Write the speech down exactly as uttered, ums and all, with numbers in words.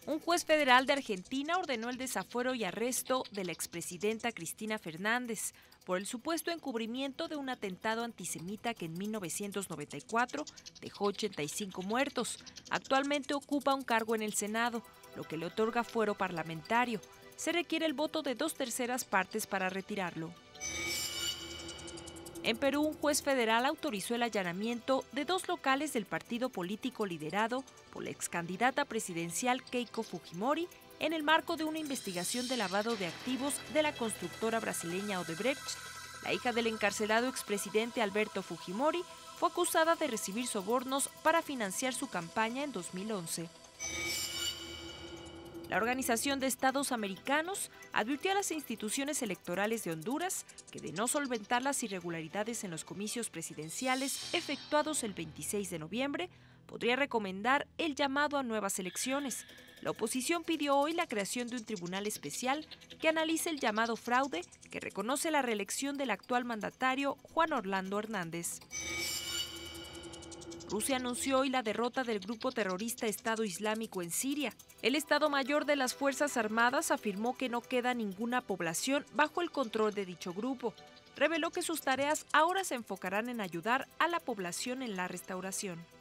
Un juez federal de Argentina ordenó el desafuero y arresto de la expresidenta Cristina Fernández por el supuesto encubrimiento de un atentado antisemita que en mil novecientos noventa y cuatro dejó ochenta y cinco muertos. Actualmente ocupa un cargo en el Senado, lo que le otorga fuero parlamentario. Se requiere el voto de dos terceras partes para retirarlo. En Perú, un juez federal autorizó el allanamiento de dos locales del partido político liderado por la excandidata presidencial Keiko Fujimori en el marco de una investigación de lavado de activos de la constructora brasileña Odebrecht. La hija del encarcelado expresidente Alberto Fujimori fue acusada de recibir sobornos para financiar su campaña en dos mil once. La Organización de Estados Americanos advirtió a las instituciones electorales de Honduras que de no solventar las irregularidades en los comicios presidenciales efectuados el veintiséis de noviembre, podría recomendar el llamado a nuevas elecciones. La oposición pidió hoy la creación de un tribunal especial que analice el llamado fraude que reconoce la reelección del actual mandatario Juan Orlando Hernández. Rusia anunció hoy la derrota del grupo terrorista Estado Islámico en Siria. El Estado Mayor de las Fuerzas Armadas afirmó que no queda ninguna población bajo el control de dicho grupo. Reveló que sus tareas ahora se enfocarán en ayudar a la población en la restauración.